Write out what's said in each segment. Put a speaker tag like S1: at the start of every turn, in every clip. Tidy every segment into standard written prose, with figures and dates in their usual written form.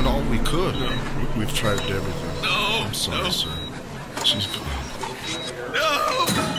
S1: done all we could. We've tried everything.
S2: No.
S1: I'm sorry,
S2: No.
S1: sir. She's gone.
S2: No!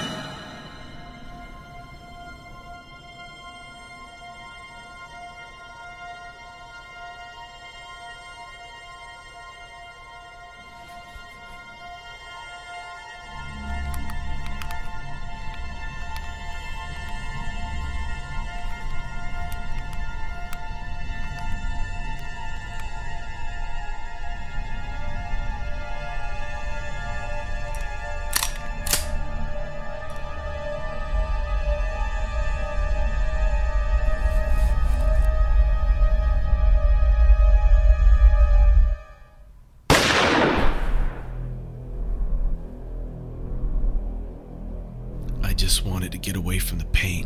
S3: I just wanted to get away from the pain.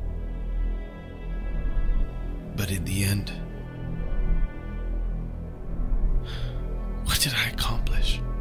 S3: But in the end, what did I accomplish?